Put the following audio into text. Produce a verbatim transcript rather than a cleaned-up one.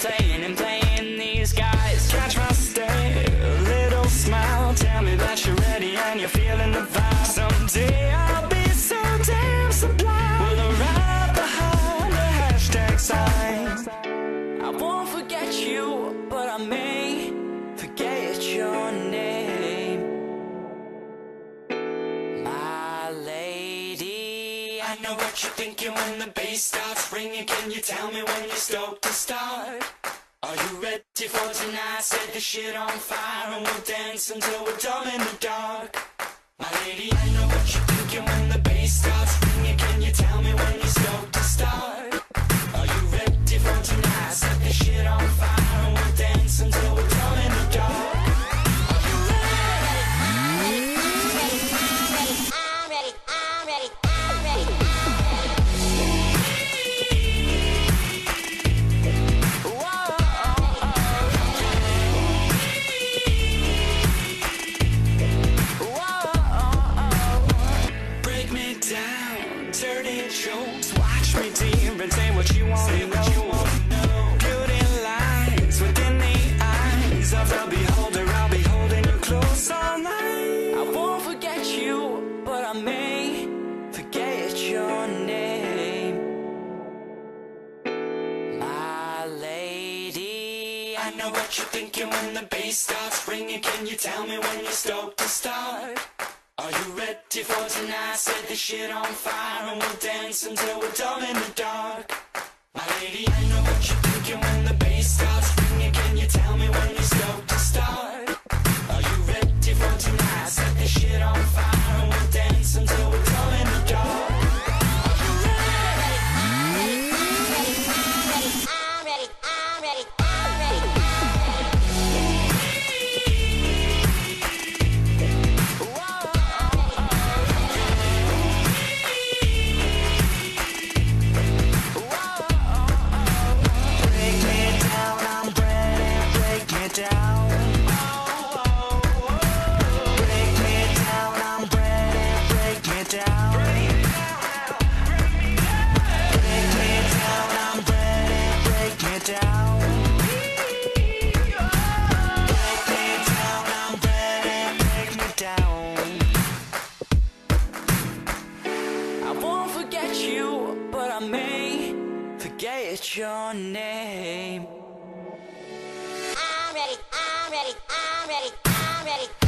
playing and playing these guys. Catch my stare, little smile, tell me that you're ready and you're feeling the vibe. Someday I'll be so damn sublime, will arrive behind the hashtag sign. I won't forget you, but I may forget your name, my lady. I know what you're thinking when the bass starts ringing. Can you tell me when you're stoked to start? Are you ready for tonight? Set the shit on fire and we'll dance until we're dumb in the dark. My lady, I know what you're thinking when the bass starts ringing. Can you tell me when you're stoked to start? Are you ready for tonight? Set the shit on fire and we'll dance until we're dumb in the dark. Are you ready? I'm ready, I'm ready, I'm ready, I'm ready. Watch me deep and say what you want to know. Beauty lies within the eyes of the beholder. I'll be holding you close all night. I won't forget you, but I may forget your name, my lady. I know what you're thinking when the bass starts ringing. Can you tell me when you're stoked to start? Are you ready for tonight? Set the shit on fire and we'll dance until we're dumb in the dark. My lady, I know what you're thinking when the bass starts ringing. Can you tell me when you're stoked to start? Are you ready for tonight? Set the shit on fire and we'll dance until we're dumb in the dark. Are you ready? I'm ready, I'm ready, I'm ready, I'm ready, I'm ready. But I may forget your name. I'm ready, I'm ready, I'm ready, I'm ready.